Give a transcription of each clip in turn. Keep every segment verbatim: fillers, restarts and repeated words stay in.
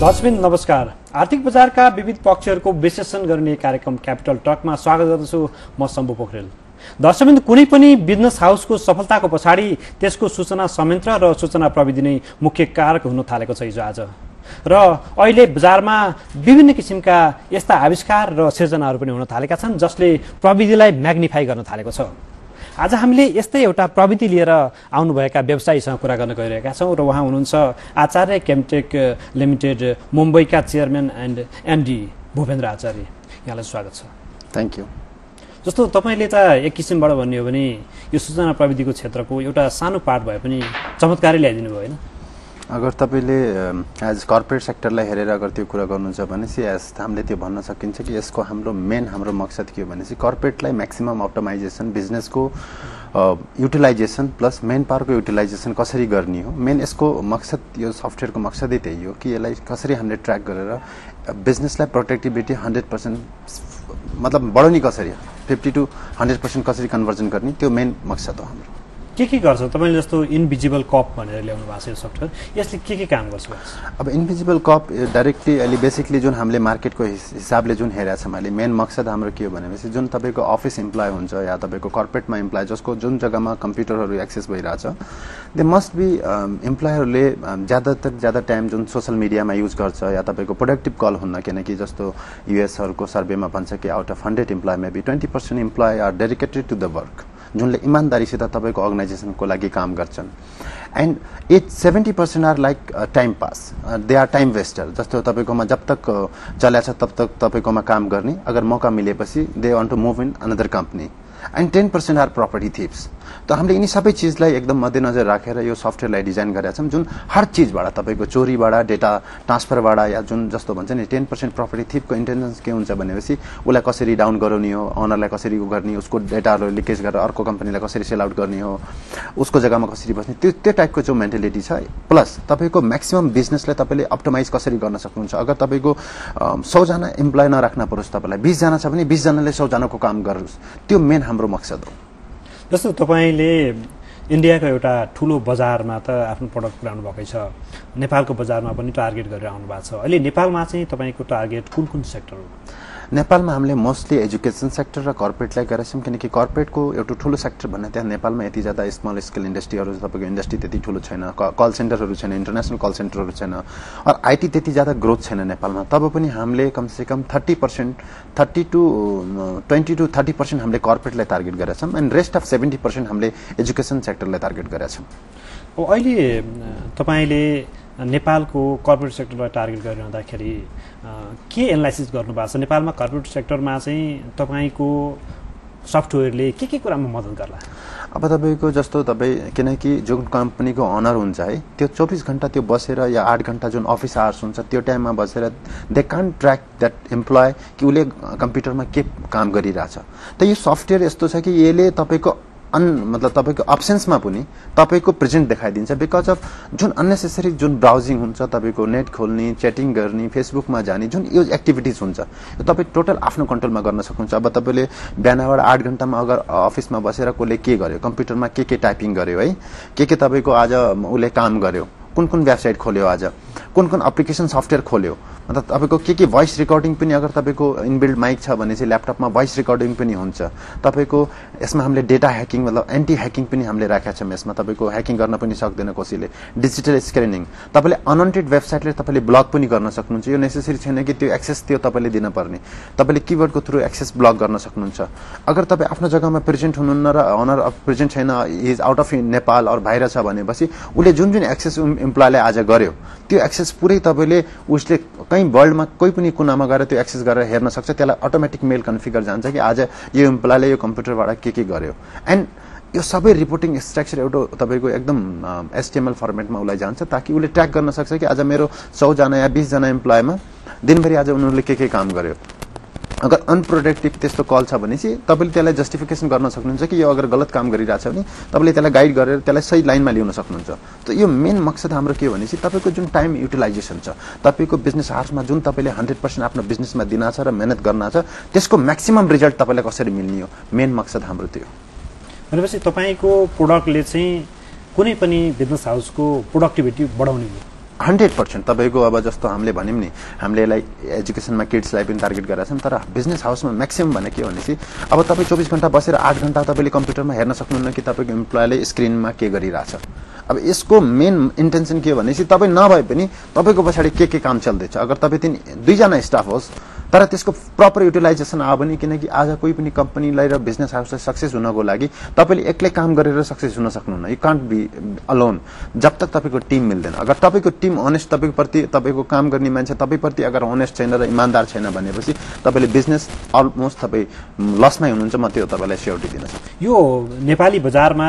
दर्शकबिन नमस्कार। आर्थिक बजारका विविध पक्षहरूको विश्लेषण गर्ने कार्यक्रम क्यापिटल टकमा स्वागत गर्दछु। म शम्भु पोखरेल। दर्शकबिन कुनै पनि बिजनेस हाउसको सफलताको पछाडि त्यसको सूचना संयन्त्र र सूचना प्रविधि नै मुख्य कारक हुन थालेको छ हिजो आज। र अहिले बजारमा विभिन्न किसिमका यस्ता आविष्कार र सिर्जनाहरू पनि हुन थालेका छन् जसले प्रविधिलाई म्याग्निफाई गर्न थालेको छ। आज हामीले यस्तै एउटा प्रविधि लिएर आउनुभएका व्यवसायीसँग कुरा गर्न गइरहेका छौँ र उहाँ हुनुहुन्छ आचार्य केमटेक लिमिटेड मुम्बईका chairman and MD Bhupendra Acharya. यहाँलाई स्वागत छ। Thank you. जस्तो तपाईँले त एक किसिमबाट भन्ने हो भने यो सूचना प्रविधिको क्षेत्रको एउटा सानो पार्ट भए पनि चमत्कारै ल्याइदिनु भयो होइन? अगर तपाईँले एज कर्पोरेट सेक्टरलाई हेरेर अगर त्यो कुरा गर्नुहुन्छ भनेपछि यस हामीले त्यो भन्न सकिन्छ कि यसको हाम्रो मेन हाम्रो मकसद के हो भनेपछि कर्पोरेटलाई म्याक्सिमम अप्टिमाइजेसन बिजनेसको युटिलाइजेसन प्लस मेन पावरको युटिलाइजेसन कसरी गर्ने हो। मेन यसको मकसद यो सफ्टवेयरको मकसदै त्यही हो कि यसलाई कसरी हामीले ट्र्याक गरेर बिजनेसलाई प्रोडक्टिभिटी हन्ड्रेड पर्सेन्ट मतलब बढाउने कसरी फिफ्टी टू हन्ड्रेड पर्सेन्ट कसरी कन्भर्जन गर्ने त्यो मेन मकसद हो हाम्रो। के के गर्छ तपाईँले? जस्तो इन्भिजिबल कप भनेर ल्याउनु भएको छ यो सफ्टवेयर, यसले के के काम गर्छ? अब इन्भिजिबल कप डाइरेक्टली अहिले बेसिकली जुन हामीले मार्केटको हिसाबले जुन हेरेको छौँ अहिले मेन मकसद हाम्रो के हो भनेपछि जुन तपाईँको अफिस इम्प्लोइ हुन्छ या तपाईँको कर्पोरेटमा इम्प्लोइ जसको जुन जग्गामा कम्प्युटरहरू एक्सेस भइरहेछ दे मस्ट बी इम्प्लोयरहरूले ज्यादातर ज्यादा टाइम जुन सोसल मिडियामा युज गर्छ या तपाईँको प्रोडक्टिभ कल हुन्न, किनकि जस्तो युएसहरूको सर्वेमा भन्छ कि out of hundred employee may be twenty percent employee are dedicated to the work जुनले इमान्दारीसित तपाईँको अर्गनाइजेसनको लागि काम गर्छन्। And at seventy percent are like time pass, they are time waster. जस्तो तपाईँकोमा जब तक चल्या छ तब तक तपाईँकोमा काम गर्ने, अगर मौका मिलेपछि they want to move in another company. And ten percent are property thieves. त हामीले यिनी सबै चिजलाई एकदम मध्यनजर राखेर यो सफ्टवेयरलाई डिजाइन गरेका छौँ जुन हर चिजबाट तपाईँको चोरीबाट डेटा ट्रान्सफरबाट या जुन जस्तो भन्छ नि टेन पर्सेन्ट प्रपर्टी थिपको इन्टेन्सन के हुन्छ भनेपछि उसलाई कसरी डाउन गराउने हो, अनरलाई कसरी गर्ने, उसको डेटाहरू लिकेज गरेर अर्को कम्पनीलाई कसरी सेल आउट गर्ने हो, उसको जग्गामा कसरी बस्ने, त्यो त्यो टाइपको जो मेन्टालिटी छ। प्लस तपाईँको म्याक्सिमम बिजनेसलाई तपाईँले अप्टिमाइज कसरी गर्न सक्नुहुन्छ। अगर तपाईँको सौजना इम्प्लोइ नराख्न परोस्, तपाईँलाई बिसजना छ भने बिसजनाले सौजनाको काम गरोस्, त्यो मेन हाम्रो मकसद हो। जस्तो तपाईँले इन्डियाको एउटा ठुलो बजारमा त आफ्नो प्रडक्ट पुऱ्याउनु भएकै छ, नेपालको बजारमा पनि टार्गेट गरेर आउनु भएको छ। अहिले नेपालमा चाहिँ तपाईँको टार्गेट कुन कुन सेक्टर हो? नेपालमा हामीले मोस्टली एजुकेसन सेक्टर र कर्पोरेटलाई गरेका छौँ, किनकि कर्पोरेटको एउटा ठुलो सेक्टर भन्ने त्यहाँ नेपालमा यति ज्यादा स्मल स्केल इन्डस्ट्रीहरू तपाईँको इन्डस्ट्री त्यति ठुलो छैन, कल सेन्टरहरू छैन, इन्टरनेसनल कल सेन्टरहरू छैन, र आइटी त्यति ज्यादा ग्रोथ छैन नेपालमा। तब पनि हामीले कमसेकम thirty percent thirty to twenty to thirty percent हामीले कर्पोरेटलाई टार्गेट गरेका छौँ and rest of seventy percent हामीले एजुकेसन सेक्टरलाई टार्गेट गरेका छौँ। अहिले तपाईँले नेपालको कर्पोरेट सेक्टरलाई टार्गेट गरिरहँदाखेरि के एनालाइसिस गर्नुभएको छ? नेपालमा कर्पोरेट सेक्टरमा चाहिँ तपाईँको सफ्टवेयरले के के कुरामा मद्दत गर्ला? अब तपाईँको जस्तो तपाईँ किनकि जुन कम्पनीको अनर हुन्छ है त्यो चौबिस घन्टा त्यो बसेर या आठ घन्टा जुन अफिस आवर्स हुन्छ त्यो टाइममा बसेर दे कान ट्र्याक द्याट इम्प्लोइ कि उसले कम्प्युटरमा के काम गरिरहेछ। त यो सफ्टवेयर यस्तो छ कि यसले तपाईँको अन मतलब तपाईँको अप्सन्समा पनि तपाईँको प्रेजेन्ट देखाइदिन्छ। बिकज अफ जुन अननेसेसरी जुन ब्राउजिङ हुन्छ, तपाईँको नेट खोल्ने, च्याटिङ गर्ने, फेसबुकमा जाने जुन यो एक्टिभिटिज हुन्छ यो तपाईँ टोटल आफ्नो कन्ट्रोलमा गर्न सक्नुहुन्छ। अब तपाईँले बिहानबाट आठ घन्टामा अगर अफिसमा बसेर कसले के गर्यो, कम्प्युटरमा के के टाइपिङ गर्यो है, के के तपाईँको आज उसले काम गर्यो, कुन कुन वेबसाइट खोल्यो, आज कुन कुन एप्लिकेसन सफ्टवेयर खोल्यो, मतलब तपाईँको के के भोइस रेकर्डिङ पनि अगर तपाईँको इनबिल्ड माइक छ भने चाहिँ ल्यापटपमा भोइस रेकर्डिङ पनि हुन्छ। तपाईँको यसमा हामीले डेटा ह्याकिङ मतलब एन्टी ह्याकिङ पनि हामीले राखेका छौँ। यसमा तपाईँको ह्याकिङ गर्न पनि सक्दैन कसैले। डिजिटल स्क्रिनिङ, तपाईँले अनवान्टेड वेबसाइटले तपाईँले ब्लक पनि गर्न सक्नुहुन्छ। यो नेसेसरी छैन कि त्यो एक्सेस त्यो तपाईँले दिन पर्ने, तपाईँले किवर्डको थ्रु एक्सेस ब्लक गर्न सक्नुहुन्छ। अगर तपाईँ आफ्नो जग्गामा प्रेजेन्ट हुनुहुन्न र अनर प्रेजेन्ट छैन, is out of Nepal or बाहिर छ भनेपछि उसले जुन जुन एक्सेस इम्प्लोइलाई आज गर्यो त्यो एक्सेस पुरै तपाईँले उसले कहीँ वर्ल्डमा कोही पनि कुनामा गएर त्यो एक्सेस गरेर हेर्न सक्छ। त्यसलाई अटोमेटिक मेल कन्फिगर जान्छ कि आज यो इम्प्लोइले यो कम्प्युटरबाट के के गर्यो। एन्ड यो सबै रिपोर्टिङ स्ट्रक्चर एउटा तपाईँको एकदम एसटिएमएल फर्मेटमा उसलाई जान्छ ताकि उसले ट्र्याक गर्न सक्छ कि आज मेरो सौजना या बिसजना इम्प्लोइमा दिनभरि आज उनीहरूले के के काम गर्यो। अगर अनप्रोडक्टिभ त्यस्तो कल छ भने चाहिँ तपाईँले त्यसलाई जस्टिफिकेसन गर्न सक्नुहुन्छ कि यो अगर गलत काम गरिरहेछ भने तपाईँले त्यसलाई गाइड गरेर त्यसलाई सही लाइनमा ल्याउन सक्नुहुन्छ। त यो मेन मकसद हाम्रो के हो भने चाहिँ तपाईँको जुन टाइम युटिलाइजेसन छ, तपाईँको बिजनेस आवर्समा जुन तपाईँले हन्ड्रेड पर्सेन्ट आफ्नो बिजनेसमा दिन छ र मेहनत गर्न छ त्यसको म्याक्सिमम रिजल्ट तपाईँलाई कसरी मिल्ने हो, मेन मकसद हाम्रो त्यो भनेपछि तपाईँको प्रोडक्टले चाहिँ कुनै पनि बिजनेस हाउसको प्रोडक्टिभिटी बढाउने हो। हन्ड्रेड पर्सेन्ट तपाईँको अब जस्तो हामीले भन्यौँ नि हामीले यसलाई एजुकेसनमा किड्सलाई पनि टार्गेट गरेका छौँ तर बिजनेस हाउसमा म्याक्सिमम भने के भनेपछि अब तपाईँ चौबिस घन्टा बसेर आठ घन्टा तपाईँले कम्प्युटरमा हेर्न सक्नुहुन्न कि तपाईँको इम्प्लोयले स्क्रिनमा के गरिरहेछ। अब यसको मेन इन्टेन्सन के भनेपछि तपाईँ नभए पनि तपाईँको पछाडि के के काम चल्दैछ। अगर तपाईँ तिन दुईजना स्टाफ होस् तर त्यसको प्रपर युटिलाइजेसन आयो भने किनकि आज कोही पनि कम्पनीलाई र बिजनेस हाउसलाई सक्सेस हुनको लागि तपाईँले एक्लै काम गरेर सक्सेस हुन सक्नुहुन्न। यु कान्ट बी अलोन जब तक तपाईँको टिम मिल्दैन। अगर तपाईँको टिम अनेस्ट तपाईँको प्रति तपाईँको काम गर्ने मान्छे तपाईँप्रति अगर अनेस्ट छैन र इमान्दार छैन भनेपछि तपाईँले बिजनेस अलमोस्ट तपाईँ लसमै हुनुहुन्छ। म त्यो तपाईँलाई स्योरिटी दिन सक्छु। यो नेपाली बजारमा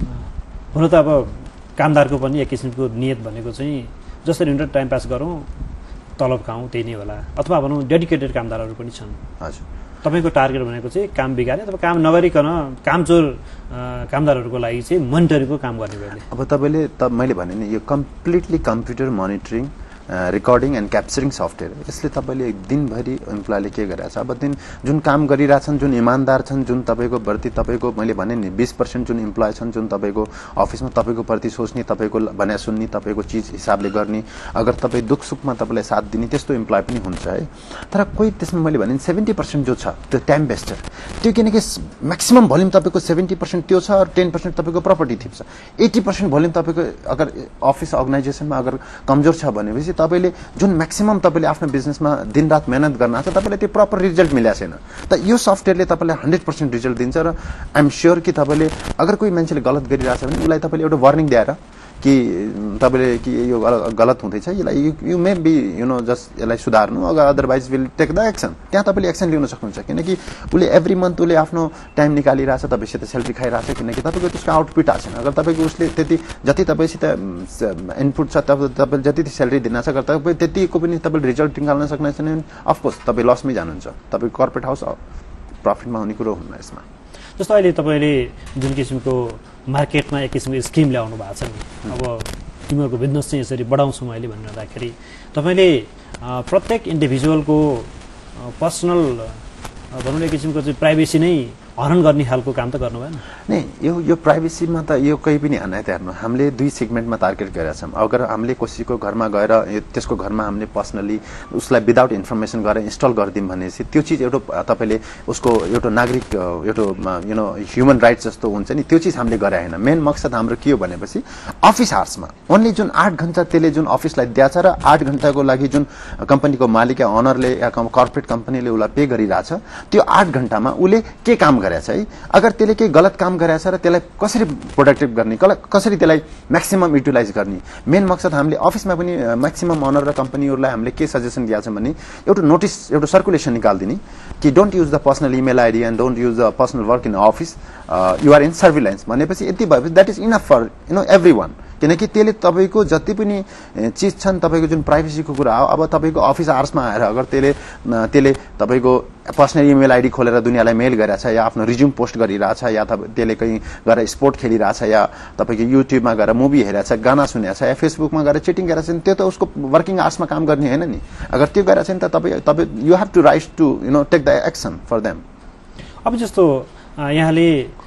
हुन त अब कामदारको पनि एक किसिमको नियत भनेको चाहिँ जसरी हुन्छ टाइम पास गरौँ तलब खाउँ त्यही नै होला अथवा भनौँ डेडिकेटेड कामदारहरू पनि छन्। हजुर तपाईँको टार्गेट भनेको चाहिँ काम बिगारे अथवा काम नगरिकन कामचोर कामदारहरूको लागि चाहिँ मोनिटरिङको काम गर्ने भएले अब तपाईँले त मैले भने नि यो completely computer monitoring recording and capturing software यसले तपाईँले दिनभरि इम्प्लोयले के गरिरहेछ। अब दिन जुन काम गरिरहेछन् जुन इमान्दार छन् जुन तपाईँको प्रति तपाईँको मैले भने नि बिस पर्सेन्ट जुन इम्प्लोय छन् जुन तपाईँको अफिसमा तपाईँको प्रति सोच्ने तपाईँको भने सुन्ने तपाईँको चिज हिसाबले गर्ने अगर तपाईँ दुख सुखमा तपाईँलाई साथ दिने त्यस्तो इम्प्लोय पनि हुन्छ है। तर कोही त्यसमा मैले भने सेभेन्टी पर्सेन्ट जो छ त्यो टाइम वेस्टर त्यो किनकि म्याक्सिमम् भोल्युम तपाईँको सेभेन्टी पर्सेन्ट त्यो छ र टेन पर्सेन्ट तपाईँको प्रपर्टी थिप्छ। एट्टी पर्सेन्ट भोल्युम तपाईँको अगर अफिस अर्गनाइजेसनमा अगर कमजोर छ भनेपछि तपाईँले जुन म्याक्सिमम तपाईँले आफ्नो बिजनेसमा दिनरात मेहनत गर्न छ तपाईँले त्यो प्रपर रिजल्ट मिलेको छैन। त यो सफ्टवेयरले तपाईँलाई हन्ड्रेड पर्सेन्ट रिजल्ट दिन्छ र आइएम स्योर कि तपाईँले अगर कोही मान्छेले गलत गरिरहेछ भने उसलाई तपाईँले एउटा वार्निङ दिएर कि तपाईँले कि यो गलत हुँदैछ यसलाई you may be you know just यसलाई सुधार्नु अगर otherwise will take the action त्यहाँ तपाईँले एक्सन लिन सक्नुहुन्छ। किनकि उसले एभ्री मन्थ उसले आफ्नो टाइम निकालिरहेछ तपाईँसित सेलेरी खाइरहेछ किनकि तपाईँको त्यसको आउटपुट आएको छैन। अगर तपाईँको उसले त्यति जति तपाईँसित इनपुट छ तब तपाईँले जति सेलेरी दिन छ अगर तपाईँ त्यतिको पनि तपाईँले रिजल्ट निकाल्न सक्नुहुन्छ भने अफकोर्स तपाईँ लसमै जानुहुन्छ। तपाईँको कर्पोरेट हाउस प्रफिटमा हुने कुरो हुन्न यसमा। जस्तो अहिले तपाईँले जुन किसिमको मार्केटमा एक किसिमको स्किम ल्याउनु भएको छ नि अब तिमीहरूको बिजनेस चाहिँ यसरी बढाउँछौँ अहिले भनिरहँदाखेरि तपाईँले प्रत्येक इन्डिभिजुअलको पर्सनल भनौँ न एक किसिमको चाहिँ प्राइभेसी नै हनन गर्ने खालको काम त गर्नु भएन नै। यो यो प्राइभेसीमा त यो कहीँ पनि हान्ने त हेर्नु हामीले दुई सेगमेन्टमा टार्गेट गरेका छौँ। अगर हामीले कसैको घरमा गएर त्यसको घरमा हामीले पर्सनली उसलाई विदाउट इन्फर्मेसन गरेर इन्स्टल गरिदिउँ भनेपछि त्यो चिज एउटा तपाईँले उसको एउटा नागरिक एउटा यु नो ह्युमन राइट्स जस्तो हुन्छ नि त्यो चिज हामीले गरे होइन। मेन मकसद हाम्रो के हो भनेपछि अफिस आवर्समा ओन्ली जुन आठ घन्टा त्यसले जुन अफिसलाई दिएछ र आठ घन्टाको लागि जुन कम्पनीको मालिक या अनरले या कर्पोरेट कम्पनीले उसलाई पे गरिरहेछ त्यो आठ घन्टामा उसले के काम गरेछ है। अगर त्यसले केही गलत काम गरेछ र त्यसलाई कसरी प्रोडक्टिभ गर्ने कसरी त्यसलाई म्याक्सिमम युटिलाइज गर्ने मेन मकसद हामीले अफिसमा पनि म्याक्सिमम अनर र कम्पनीहरूलाई हामीले के सजेसन दिएको छ भने एउटा नोटिस एउटा सर्कुलेसन निकालिदिने कि don't use the personal email ID and don't use the personal work in office you are in surveillance भनेपछि यति भएपछि that is enough for you know everyone. किनकि त्यसले तपाईँको जति पनि चिज छन् तपाईँको जुन प्राइभेसीको कुरा हो अब तपाईँको अफिस आवर्समा आएर अगर त्यसले त्यसले तपाईँको पर्सनल इमेल आइडी खोलेर दुनियाँलाई मेल गरिरहेछ या आफ्नो रिज्युम पोस्ट गरिरहेछ या त्यसले कहीँ गएर स्पोर्ट खेलिरहेछ या तपाईँको युट्युबमा गएर मुभी हेरेछ गाना सुनेछ या फेसबुकमा गएर चिटिङ गरेछ भने त्यो त उसको वर्किङ आवर्समा काम गर्ने होइन नि। अगर त्यो गरेछ भने त तपाईँ तपाईँ you have to right to you know take the action for them. अब जस्तो यहाँले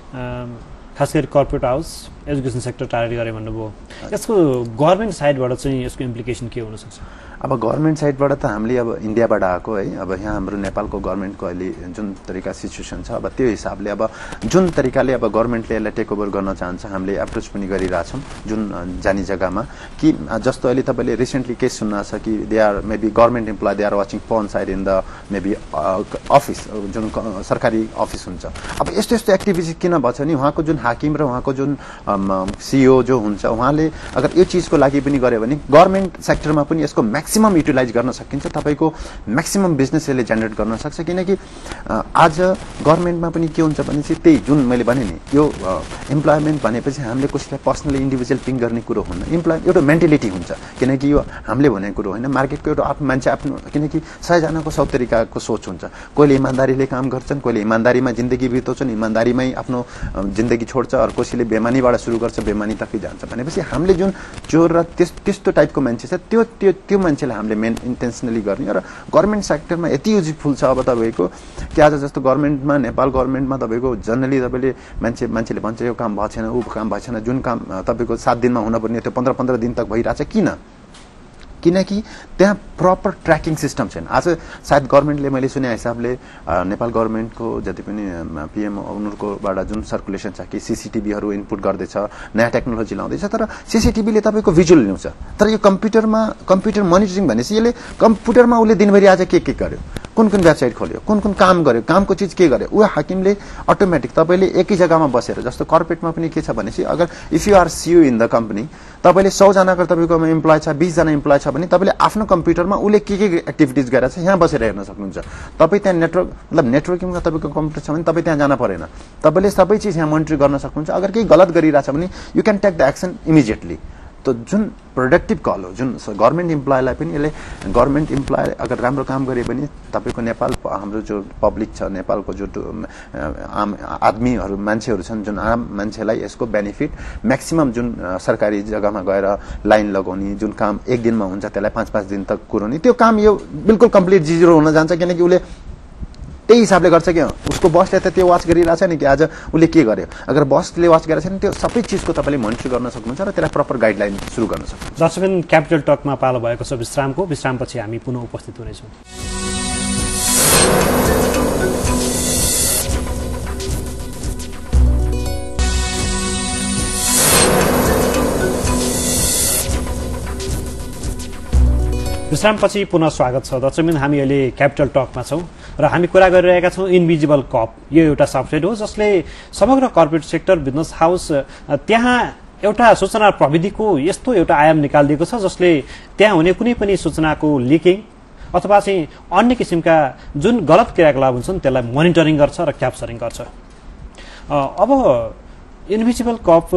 खास गरी corporate house education sector target गरे भन्नुभयो यसको गभर्मेन्ट साइडबाट चाहिँ यसको इम्प्लिकेसन के हुनसक्छ? अब गभर्मेन्ट साइडबाट त हामीले अब इन्डियाबाट आएको है अब यहाँ हाम्रो नेपालको गभर्मेन्टको अहिले जुन तरिका सिचुएसन छ अब त्यो हिसाबले अब जुन तरिकाले अब गभर्मेन्टले यसलाई टेक ओभर गर्न चाहन्छ हामीले एप्रोच पनि गरिरहेछौँ जुन जाने जग्गामा कि जस्तो अहिले तपाईँले रिसेन्टली केस सुन्न छ कि they are maybe government employee they are watching porn site in the maybe office जुन सरकारी अफिस हुन्छ। अब यस्तो यस्तो एक्टिभिटी किन भन्छ नि उहाँको जुन हाकिम र उहाँको जुन सिइओ जो हुन्छ उहाँले अगर यो चिजको लागि पनि गर्यो भने गभर्मेन्ट सेक्टरमा पनि यसको म्याक्सिमम युटिलाइज गर्न सकिन्छ। तपाईँको म्याक्सिमम बिजनेस यसले जेनेरेट गर्न सक्छ किनकि आज गभर्मेन्टमा पनि के हुन्छ भनेपछि त्यही जुन मैले भने नि यो इम्प्लोइमेन्ट भनेपछि हामीले कसैलाई पर्सनली इन्डिभिजुअल पिङ गर्ने कुरो हुन्न। इम्प्लोइ एउटा मेन्टालिटी हुन्छ किनकि यो हामीले भनेको कुरो होइन मार्केटको एउटा आफ्नो मान्छे आफ्नो किनकि सयजनाको सौ तरिकाको सोच हुन्छ। कोहीले इमान्दारीले काम गर्छन् कोहीले इमान्दारीमा जिन्दगी बिताउँछन् इमान्दारीमै आफ्नो जिन्दगी छोड्छ अरू कसैले बेमानीबाट सुरु गर्छ बेमानी तकै जान्छ भनेपछि हामीले जुन चोर र त्यस त्यस्तो टाइपको मान्छे छ त्यो त्यो त्यो मान्छेलाई हामीले मेन इन्टेन्सनली गर्ने र गभर्मेन्ट सेक्टरमा यति युजफुल छ अब तपाईँको कि आज जस्तो गभर्मेन्टमा नेपाल गभर्मेन्टमा तपाईँको जनरली तपाईँले मान्छे मान्छेले भन्छ यो काम भएको छैन ऊ काम भएको छैन जुन काम तपाईँको सात दिनमा हुनुपर्ने त्यो पन्ध्र पन्ध्र दिन तक भइरहेछ किन किनकि त्यहाँ प्रपर ट्र्याकिङ सिस्टम छैन। आज सायद गभर्मेन्टले मैले सुने हिसाबले नेपाल गभर्मेन्टको जति पनि पीएम उनीहरुकोबाट जुन सर्कुलेसन छ कि सीसीटीभीहरु इनपुट गर्दैछ, नयाँ टेक्नोलोजी ल्याउँदैछ, तर सीसीटीभीले तपाईको भिजुअल ल्याउँछ, तर यो कम्प्युटरमा कम्प्युटर मोनिटरिङ भनेपछि यसले कम्प्युटरमा उसले दिनभरि आज के के गर्यो, कुन कुन वेबसाइट खोल्यो, कुन कुन काम गर्यो, कामको चीज के गर्यो, उ हाकिमले अटोमेटिक तपाईले एकै जग्गामा बसेर, जस्तो कर्पोरेटमा पनि के छ भनेपछि अगर if you are CEO in the company, तपाईले सौ जना अगर तपाईकोमा एम्प्लोइ छ, बीस जना एम्प्लोइ छ भने तपाईले आफ्नो कम्प्युटरमा उले के के एक्टिभिटिज गरेछ यहाँ बसेर हेर्न सक्नुहुन्छ। तपाई त्यहाँ नेटवर्क मतलब नेटवर्किङमा तपाईको कम्प्युटर छ भने तपाई त्यहाँ जान परेन, तपाईले सबै चीज यहाँ मोनिटर गर्न सक्नुहुन्छ। अगर केही गलत गरिरहेछ भने you can take the action immediately. तो जुन प्रोडक्टिभ कल हो, जुन गभर्मेन्ट इम्प्लोइलाई पनि यसले गभर्मेन्ट इम्प्लोइ अगर राम्रो काम गरे पनि तपाईको नेपाल हाम्रो जो पब्लिक छ, नेपालको जो आम आदमीहरू मान्छेहरू छन्, जुन आम मान्छेलाई यसको बेनिफिट म्याक्सिमम, जुन सरकारी जग्गामा गएर लाइन लगाउने जुन काम एक दिनमा हुन्छ त्यसलाई पाँच पाँच दिन तक कुराउने, त्यो काम यो बिल्कुल कम्प्लिट जिरो हुन जान्छ। किनकि उसले त्यही हिसाबले गर्छ कि उसको बसले त त्यो वाच गरिरहेछ नि कि आज उसले के गर्यो। अगर बसले वाच गरेछ भने त्यो सबै चिजको तपाईले मोनिटर गर्न सक्नुहुन्छ र त्यसलाई प्रपर गाइडलाइन सुरु गर्न सक्नुहुन्छ। दर्शकबिन, क्यापिटल टकमा पालो भएको छ विश्रामको। विश्रामपछि हामी पुनः उपस्थित हुनेछौँ। विश्रामपछि पुनः स्वागत छ। दर्शकबिन, हामी अहिले क्यापिटल टकमा छौँ र हामी कुरा गरिरहेका छौँ इन्भिजिबल कप। यो एउटा सफ्टवेयर हो जसले समग्र कर्पोरेट सेक्टर, बिजनेस हाउस त्यहाँ एउटा सूचना प्रविधिको यस्तो एउटा आयाम निकालिदिएको छ जसले त्यहाँ हुने कुनै पनि सूचनाको लिकिङ अथवा चाहिँ अन्य किसिमका जुन गलत क्रियाकलाप हुन्छन् त्यसलाई मोनिटरिङ गर्छ र क्याप्चरिङ गर्छ। अब इन्भिजिबल कप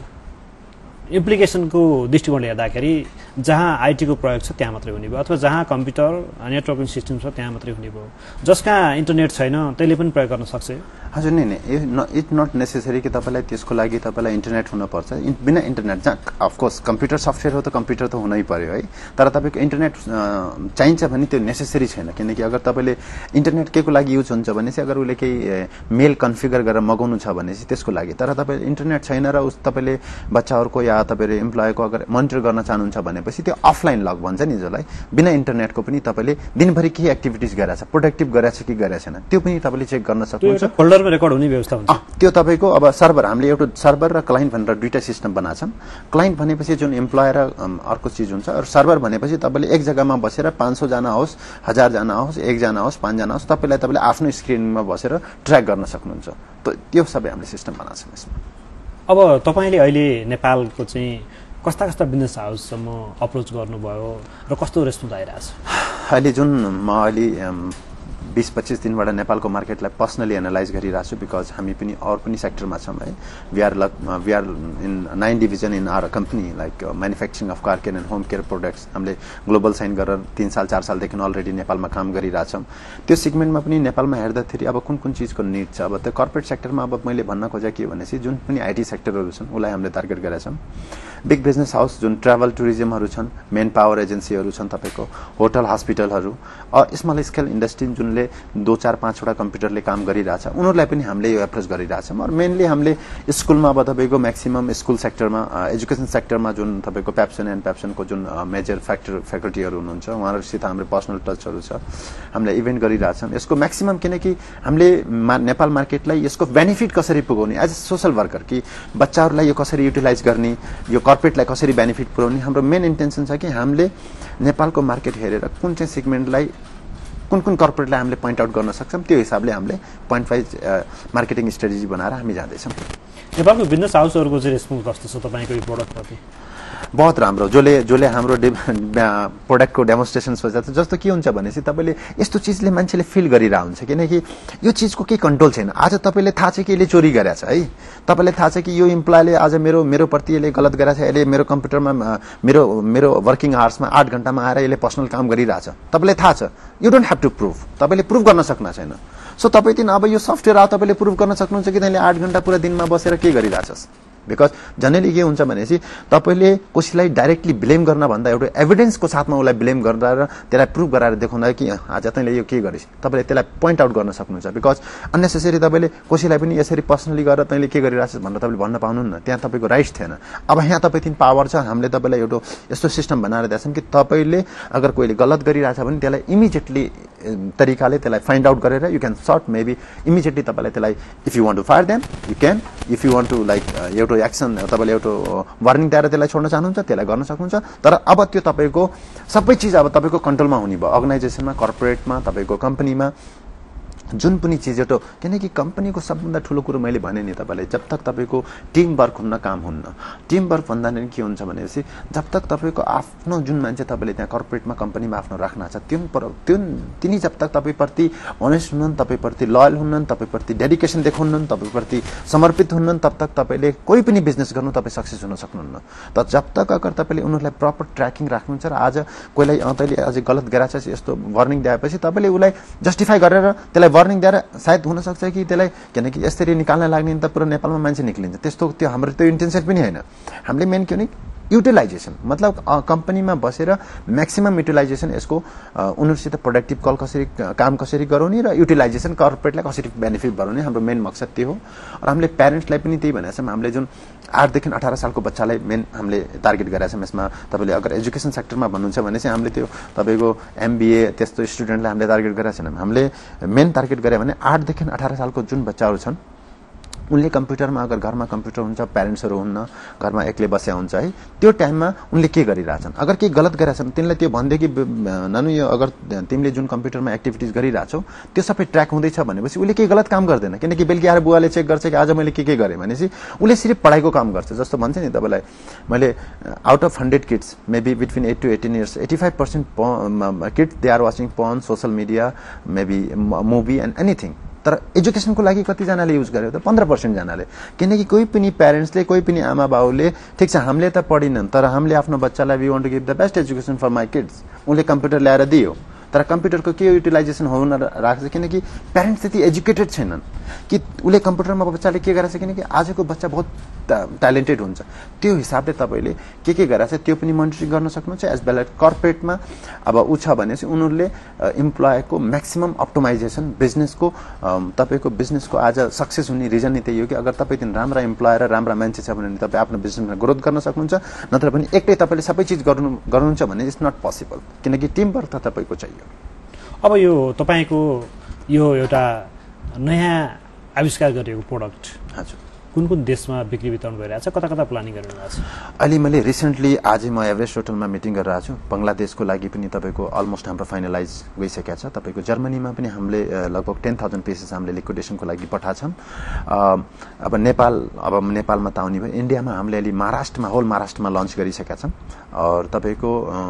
इम्प्लिकेसनको दृष्टिकोणले हेर्दाखेरि जहाँ आईटी को प्रयोग छ त्यहाँ मात्रै हुने भयो, अथवा जहाँ कम्प्युटर नेटवर्किङ सिस्टम छ त्यहाँ मात्रै हुने भयो। जसका इन्टरनेट छैन त्यसले पनि प्रयोग गर्न सक्छ। हजुर, नै नै इट नट नेसेसरी कि तपाईलाई त्यसको लागि तपाईलाई इन्टरनेट हुनुपर्छ। बिना इन्टरनेट जहाँ अफकोर्स कम्प्युटर सफ्टवेयर हो त कम्प्युटर त हुनै पर्यो है, तर तपाईँको इन्टरनेट चाहिन्छ भने त्यो नेसेसरी छैन। किनकि अगर तपाईँले इन्टरनेट के को लागि युज हुन्छ भने चाहिँ अगर उसले केही मेल कन्फिगर गरेर मगाउनु छ भने चाहिँ त्यसको लागि, तर तपाईँ इन्टरनेट छैन र उस तपाईँले बच्चाहरूको या तपाईँले इम्प्लोयको अगर मोनिटर गर्न चाहनुहुन्छ भनेपछि त्यो अफलाइन लग भन्छ नि, जसलाई बिना इन्टरनेटको पनि तपाईँले दिनभरि के एक्टिभिटिज गरेछ, प्रोडक्टिभ गरेछ कि गरेछ छैन त्यो पनि तपाईँले चेक गर्न सक्नुहुन्छ। फोल्डरमा रेकर्ड हुने व्यवस्था हुन्छ। त्यो तपाईँको अब सर्भर, हामीले एउटा सर्भर र क्लाइन्ट भनेर दुईटा सिस्टम बनाछौँ। क्लाइन्ट भनेपछि जुन इम्प्लोयर र अर्को चिज हुन्छ, र सर्भर भनेपछि तपाईँले एक जग्गामा बसेर पाँच सौ जना होस्, हजार जना होस्, एकजना होस्, पाँचजना होस्, तपाईँलाई तपाईँले आफ्नो स्क्रिनमा बसेर ट्र्याक गर्न सक्नुहुन्छ। त्यो सबै हामीले सिस्टम बनाछौँ यसमा। अब तपाईँले अहिले नेपालको चाहिँ कस्ता कस्ता बिजनेस हाउससम्म अप्रोच गर्नुभयो र कस्तो रेस्पोन्स आइरहेछ? अहिले जुन म अहिले बीस पच्चीस दिनबाट नेपालको मार्केटलाई पर्सनली एनालाइज गरिरहेको छु, बिकज हामी पनि अरू पनि सेक्टरमा छौँ है। We are we are in nine division in our company, like manufacturing of car care and home care products. हामीले ग्लोबल साइन गरेर तीन साल चार सालदेखि अलरेडी नेपालमा काम गरिरहेछौँ। त्यो सेगमेन्टमा पनि नेपालमा हेर्दाखेरि अब कुन कुन चिजको निड छ, अब त्यो कर्पोरेट सेक्टरमा अब मैले भन्न खोजेँ के भनेपछि जुन पनि आइटी सेक्टरहरू छन् उसलाई हामीले टार्गेट गरेका छौँ। बिग बिजनेस हाउस जुन ट्राभल टुरिज्महरू छन्, मेन पावर एजेन्सीहरू छन्, तपाईँको होटल हस्पिटलहरू, स्मल स्केल इन्डस्ट्री जुनले दो चार पाँचवटा कम्प्युटरले काम गरिरहेछ उनीहरूलाई पनि हामीले यो एप्रोच गरिरहेछौँ। र मेनली हामीले स्कुलमा अब तपाईँको म्याक्सिमम स्कुल सेक्टरमा, एजुकेसन सेक्टरमा जुन तपाईँको प्याप्सन एन्ड प्याप्सनको जुन मेजर फ्याक्टर फ्याकल्टीहरू हुनुहुन्छ उहाँहरूसित हाम्रो पर्सनल टचहरू छ, हामीले इभेन्ट गरिरहेछौँ यसको म्याक्सिमम। किनकि हामीले मा, नेपाल मार्केटलाई यसको बेनिफिट कसरी पुगाउने एज अ सोसल वर्कर, कि बच्चाहरूलाई यो कसरी युटिलाइज गर्ने, यो कर्पोरेटलाई कसरी बेनिफिट पुर्याउने, हाम्रो मेन इन्टेन्सन छ कि हामीले नेपालको मार्केट हेरेर कुन चाहिँ सेगमेन्टलाई, कुन कुन कर्पोरेटलाई हामीले पोइन्ट आउट गर्न सक्छौँ, त्यो हिसाबले हामीले पोइन्ट वाइज मार्केटिङ स्ट्रेटेजी बनाएर हामी जाँदैछौँ। नेपालको बिजनेस हाउसहरूको चाहिँ रेस्पोन्स कस्तो छ तपाईँको यो प्रोडक्टप्रति? बहुत राम्रो। जसले जसले हाम्रो प्रोडक्टको डेमोन्स्ट्रेसन सोचेको छ, जस्तो के हुन्छ भनेपछि तपाईँले यस्तो चिजले मान्छेले फिल गरिरहेको हुन्छ। किनकि यो चिजको केही कन्ट्रोल छैन। आज तपाईँले थाहा छ कि यसले चोरी गरेछ है, तपाईँलाई थाहा छ कि यो इम्प्लोयले आज मेरो मेरो प्रति यसले गलत गरेछ, यसले मेरो कम्प्युटरमा मेरो मेरो वर्किङ आवर्समा आठ घन्टामा आएर यसले पर्सनल काम गरिरहेछ, तपाईँलाई थाहा छ। You don't have to prove, तपाईँले प्रुभ गर्न सक्नु छैन। सो तपाईँ दिन अब यो सफ्टवेयर आयो, तपाईँले प्रुभ गर्न सक्नुहुन्छ कि त्यसले आठ घन्टा पुरा दिनमा बसेर के गरिरहेछस्, बिकज जनरली के हुन्छ भनेपछि तपाईँले कसैलाई डाइरेक्टली ब्लेम गर्न भन्दा एउटा एभिडेन्सको साथमा उसलाई ब्लेम गरेर त्यसलाई प्रुभ गराएर देखाउँदा कि आज तैँले यो के गरिस् तपाईँले त्यसलाई पोइन्ट आउट गर्न सक्नुहुन्छ बिकज अननेसेसरी तपाईँले कसैलाई पनि यसरी पर्सनली गरेर तैँले के गरिरहेछस् भनेर तपाईँले भन्न पाउनुहुन्न त्यहाँ तपाईँको राइट थिएन अब यहाँ तपाईँको पावर छ हामीले तपाईँलाई एउटा यस्तो सिस्टम बनाएर दिएछौँ कि तपाईँले अगर कोहीले गलत गरिरहेछ भने त्यसलाई इमिडिएटली तरिकाले त्यसलाई फाइन्ड आउट गरेर you can sort maybe immediately तपाईँलाई त्यसलाई if you want to fire them you can if you want to like एउटा एक्सन तपाईँले एउटा वार्निङ दिएर त्यसलाई छोड्न चाहनुहुन्छ त्यसलाई गर्न सक्नुहुन्छ तर अब त्यो तपाईँको सबै चिज अब तपाईँको कन्ट्रोलमा हुने भयो अर्गनाइजेसनमा कर्पोरेटमा तपाईँको कम्पनीमा जुन पनि चिज एउटा किनकि कम्पनीको सबभन्दा ठुलो कुरो मैले भने नि तपाईँलाई जब तक तपाईँको टिम वर्क हुन्न काम हुन्न टिम वर्क भन्दा पनि के हुन्छ भनेपछि जब तक तपाईँको आफ्नो जुन मान्छे तपाईँले त्यहाँ कर्पोरेटमा कम्पनीमा आफ्नो राख्न छ त्यो त्यो तिनी जब तक तपाईँप्रति अनेस्ट हुनुहुन्न तपाईँप्रति लोयल हुनुहुन्न तपाईँप्रति डेडिकेसन देखाउनुहुन्न तपाईँप्रति समर्पित हुनुहुन्न तब तक तपाईँले कोही पनि बिजनेस गर्नु तपाईँ सक्सेस हुन सक्नुहुन्न तर जब तक अगर तपाईँले उनीहरूलाई प्रपर ट्र्याकिङ राख्नुहुन्छ र आज कोहीलाई तैँले अझै गलत गरेछ यस्तो वार्निङ दिएपछि तपाईँले उसलाई जस्टिफाई गरेर त्यसलाई वार्निङ दिएर सायद हुनसक्छ कि त्यसलाई किनकि यसरी निकाल्न लाग्ने त पुरा नेपालमा मान्छे निक्लिन्छ त्यस्तो त्यो हाम्रो त्यो इन्टेन्सन पनि होइन हामीले मेन के भने युटिलाइजेसन मतलब कम्पनीमा बसेर म्याक्सिमम युटिलाइजेसन यसको उनीहरूसित प्रोडक्टिभ कल कसरी काम कसरी गराउने र युटिलाइजेसन कर्पोरेटलाई कसरी बेनिफिट गराउने हाम्रो मेन मकसद त्यो हो र हामीले प्यारेन्ट्सलाई पनि त्यही भनेको छौँ हामीले जुन आठदेखि अठार सालको बच्चालाई मेन हामीले टार्गेट गरेका छौँ यसमा तपाईँले अगर एजुकेसन सेक्टरमा भन्नुहुन्छ भने चाहिँ हामीले त्यो तपाईँको एमबिए त्यस्तो स्टुडेन्टलाई हामीले टार्गेट गरेका छैनौँ हामीले मेन टार्गेट गरे भने आठदेखि अठार सालको जुन बच्चाहरू छन् उनले कम्प्युटरमा अगर घरमा कम्प्युटर हुन्छ प्यारेन्ट्सहरू हुन्न घरमा एक्लै बस्या हुन्छ है त्यो टाइममा उनले के गरिरहेछन् अगर केही गलत गरिरहेछन् तिनलाई त्यो भनिदियो कि नानु यो अगर तिमीले जुन कम्प्युटरमा एक्टिभिटिज गरिरहेछौ त्यो सबै ट्र्याक हुँदैछ भनेपछि उसले केही गलत काम गर्दैन किनकि बेलुकी आएर बुवाले चेक गर्छ कि आज मैले के के गरेँ भनेपछि उसले सिर्फ पढाइको काम गर्छ जस्तो भन्छ नि तपाईँलाई मैले out of hundred kids maybe between eight to eighteen years eighty five percent kids they are watching porn social media maybe movie and anything तर एजुकेसनको लागि कतिजनाले युज गर्यो त पन्ध्र पर्सेन्टजनाले किनकि कोही पनि प्यारेन्ट्सले कोही पनि आमा बाउले ठिक छ हामीले त पढिनन् तर हामीले आफ्नो बच्चालाई we want to give the best education for my kids उसले कम्प्युटर ल्याएर दियो तर कम्प्युटरको के युटिलाइजेसन हुन राख्छ किनकि प्यारेन्ट्स त्यति एजुकेटेड छैनन् कि उसले कम्प्युटरमा बच्चाले के गरेछ किनकि आजको बच्चा बहुत ट्यालेन्टेड हुन्छ त्यो हिसाबले तपाईँले के के गरेछ त्यो पनि मोनिटरिङ गर्न सक्नुहुन्छ एज वेल एज कर्पोरेटमा अब ऊ छ भने चाहिँ उनीहरूले इम्प्लोयको म्याक्सिमम अप्टिमाइजेसन बिजनेसको तपाईँको बिजनेसको आज सक्सेस हुने रिजन नै त्यही हो कि अगर तपाईँ दिन राम्रा इम्प्लोयर र राम्रा मान्छे छ भने तपाईँ आफ्नो बिजनेसमा ग्रोथ गर्न सक्नुहुन्छ नत्र पनि एक्लै तपाईँले सबै चिज गर्नु गर्नुहुन्छ भने इट्स नट पोसिबल किनकि टिम वर्क त तपाईँको चाहियो अब यो तपाईँको यो एउटा नयाँ आविष्कार गरिएको प्रोडक्ट हजुर कुन कुन देशमा बिक्री वितरण गरिरहेको छ कता कता प्लानिङ गरिरहेको छ अहिले मैले रिसेन्टली आजै म एभरेस्ट होटलमा मिटिङ गरिरहेको छु बङ्गलादेशको लागि पनि तपाईँको अलमोस्ट हाम्रो फाइनलाइज गइसकेको छ तपाईँको जर्मनीमा पनि हामीले लगभग टेन थाउजन्ड पिसेस हामीले लिक्विडेसनको लागि पठाएको छौँ अब नेपाल अब नेपालमा त आउने भयो इन्डियामा हामीले अहिले महाराष्ट्रमा होल महाराष्ट्रमा लन्च गरिसकेका छौँ और तपाईँको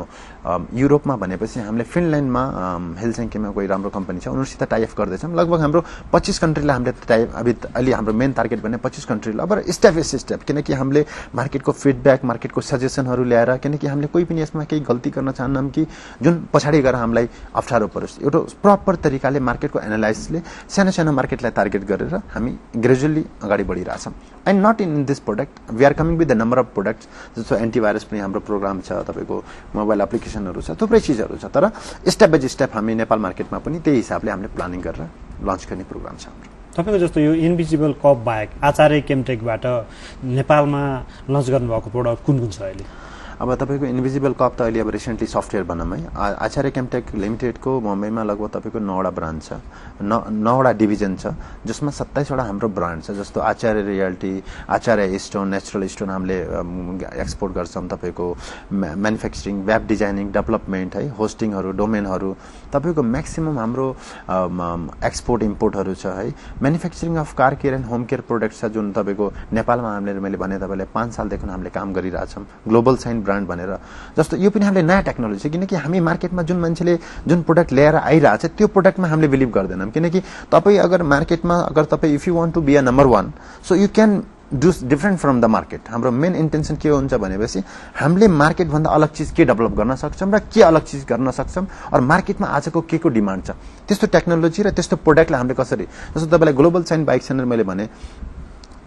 युरोपमा भनेपछि हामीले फिनल्यान्डमा हेलसिङ्कीमा कोही राम्रो कम्पनी छ उनीहरूसित टाइअप गर्दैछौँ लगभग हाम्रो पच्चिस कन्ट्रीलाई हामीले टाइप अब अहिले हाम्रो मेन टार्गेट भने पच्चिस कन्ट्रीलाई अब स्टेप बाई स्टेप किनकि हामीले मार्केटको फिडब्याक मार्केटको सजेसनहरू ल्याएर किनकि हामीले कोही पनि यसमा केही गल्ती गर्न चाहन्नौँ कि जुन पछाडि गएर हामीलाई अप्ठ्यारो परोस् एउटा प्रपर तरिकाले मार्केटको एनालाइसिसले सानो सानो मार्केटलाई टार्गेट गरेर हामी ग्रेजुअली अगाडि बढिरहेछौँ and not in this product we are coming with the number of products जस्तो एन्टिभाइरस पनि हाम्रो प्रोग्राम छ तपाईँको मोबाइल एप्लिकेसनहरू छ थुप्रै चिजहरू छ तर स्टेप बाई स्टेप हामी नेपाल मार्केटमा पनि त्यही हिसाबले हामीले प्लानिङ गरेर लन्च गर्ने प्रोग्राम छ हाम्रो तपाईँको जस्तो यो इन्भिजिबल कप बाहेक आचार्य केमटेकबाट नेपालमा लन्च गर्नुभएको प्रोडक्ट कुन कुन छ अहिले अब तपाईँको इन्भिजिबल कप त अहिले अब रिसेन्टली सफ्टवेयर भनौँ है आचार्य केमटेक लिमिटेडको मुम्बईमा लगभग तपाईँको नौवटा ब्रान्ड छ नौ नौवटा डिभिजन छ जसमा सत्ताइसवटा हाम्रो ब्रान्ड छ जस्तो Acharya realty Acharya stone natural stone हामीले एक्सपोर्ट गर्छौँ तपाईँको म्यानुफ्याक्चरिङ वेब डिजाइनिङ डेभलपमेन्ट है होस्टिङहरू डोमेनहरू तपाईँको म्याक्सिमम हाम्रो एक्सपोर्ट इम्पोर्टहरू छ है manufacturing of car care and home care product छ जुन तपाईँको नेपालमा हामीले मैले भने तपाईँलाई पाँच सालदेखि हामीले काम गरिरहेछौँ ग्लोबल साइन ब्रान्ड भनेर जस्तो यो पनि हामीले नयाँ टेक्नोलोजी छ किनकि हामी मार्केटमा जुन मान्छेले जुन प्रोडक्ट ल्याएर आइरहेको छ त्यो प्रोडक्टमा हामीले बिलिभ गर्दैनौँ किनकि तपाईँ अगर मार्केटमा अगर तपाईँ if you want to be a number one so you can do different from the market हाम्रो मेन इन्टेन्सन के हुन्छ भनेपछि हामीले मार्केटभन्दा अलग चिज के डेभलप गर्न सक्छौँ र के अलग चिज गर्न सक्छौँ और मार्केटमा आजको के को डिमान्ड छ त्यस्तो टेक्नोलोजी र त्यस्तो प्रोडक्टलाई हामीले कसरी जस्तो तपाईँलाई ग्लोबल साइन बाइक सेनर मैले भने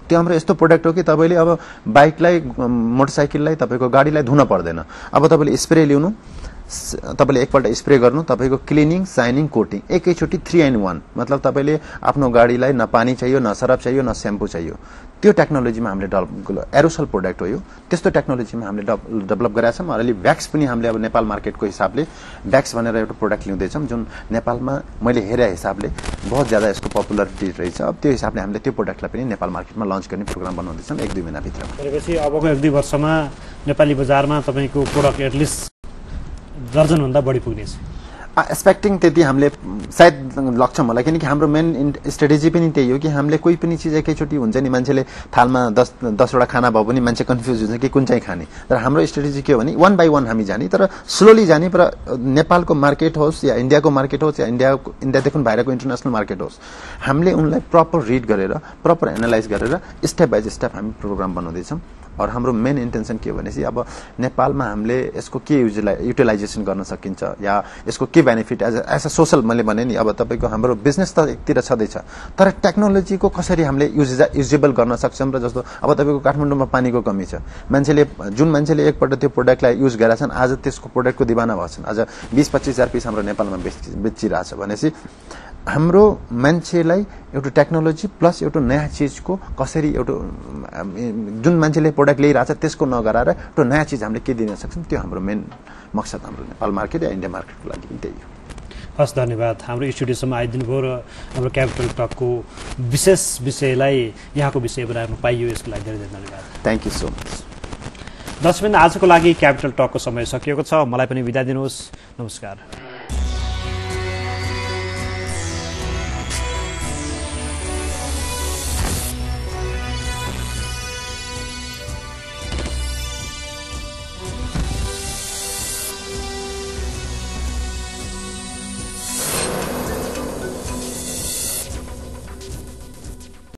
त्यो हाम्रो यस्तो प्रोडक्ट हो कि तपाईँले अब बाइकलाई मोटरसाइकललाई तपाईँको गाडीलाई धुन पर्दैन। अब तपाईँले स्प्रे ल्याउनु, तपाईँले एकपल्ट स्प्रे गर्नु, तपाईँको क्लिनिङ साइनिङ कोटिङ एकैचोटि थ्री इन वान। मतलब तपाईँले आफ्नो गाडीलाई न पानी चाहियो न सरफ चाहियो न सेम्पू चाहियो। त्यो टेक्नोलोजीमा हामीले डेभलप एरोसल प्रोडक्ट हो यो। त्यस्तो टेक्नोलोजीमा हामीले डेभलप गरेका छौँ। अहिले भ्याक्स पनि हामीले अब नेपाल मार्केटको हिसाबले भ्याक्स भनेर एउटा प्रोडक्ट ल्याउँदैछौँ, जुन नेपालमा मैले हेरे हिसाबले बहुत ज्यादा यसको पपुलरिटी रहेछ। अब त्यो हिसाबले हामीले त्यो प्रोडक्टलाई पनि नेपाल मार्केटमा लन्च गर्ने प्रोग्राम बनाउँदैछौँ एक दुई महिनाभित्र। भनेपछि अबको एक दुई वर्षमा नेपाली बजारमा तपाईँको प्रोडक्ट एटलिस्ट दर्जनभन्दा बढी पुग्नेछ। एक्सपेक्टिङ त्यति हामीले सायद लक्ष्य होला, किनकि हाम्रो मेन स्ट्रेटेजी पनि त्यही हो कि हामीले कोही पनि चिज एकैचोटि हुन्छ नि, मान्छेले थालमा दस दसवटा खाना भयो भने मान्छे कन्फ्युज हुन्छ कि कुन चाहिँ खाने। तर हाम्रो स्ट्रेटेजी के हो भने वान बाई वान हामी जाने, तर स्लोली जाने। तर नेपालको मार्केट होस् या इन्डियाको मार्केट होस् या इन्डियाको इन्डियादेखि बाहिरको इन्टरनेसनल मार्केट होस्, हामीले उनलाई प्रपर रिड गरेर प्रपर एनालाइज गरेर स्टेप बाई स्टेप हामी प्रोग्राम बनाउँदैछौँ। और हाम्रो मेन इन्टेन्सन के भनेपछि अब नेपालमा हामीले यसको के युटिलाइजेसन गर्न सकिन्छ या यसको के benefit as as a social, मैले भने नि अब तपाईँको हाम्रो बिजनेस त एकतिर छँदैछ, तर टेक्नोलोजीको कसरी हामीले युज युजेबल गर्न सक्छौँ। र जस्तो अब तपाईँको काठमाडौँमा पानीको कमी छ, मान्छेले जुन मान्छेले एकपल्ट त्यो प्रोडक्टलाई युज गरेका छन् आज त्यसको प्रोडक्टको दिवाना भएछन्, आज बिस पच्चिस हजार पिस हाम्रो नेपालमा बेच बेचिरहेछ भनेपछि हाम्रो मान्छेलाई एउटा टेक्नोलोजी प्लस एउटा नयाँ चिजको कसरी एउटा जुन मान्छेले प्रोडक्ट ल्याइरहेछ त्यसको नगराएर एउटा नयाँ चिज हामीले के दिन सक्छौँ, त्यो हाम्रो मेन मकसद हाम्रो नेपाल मार्केट या इन्डिया मार्केटको लागि त्यही हो। हस्, धन्यवाद। हाम्रो स्टुडियोसम्म आइदिनु भयो र हाम्रो क्यापिटल टकको विशेष विषयलाई यहाँको विषय बनाउनु पाइयो, यसको लागि धेरै धेरै धन्यवाद। Thank you so much. दर्शकवृन्द, आजको लागि क्यापिटल टकको समय सकिएको छ। मलाई पनि बिदा दिनुहोस्। नमस्कार।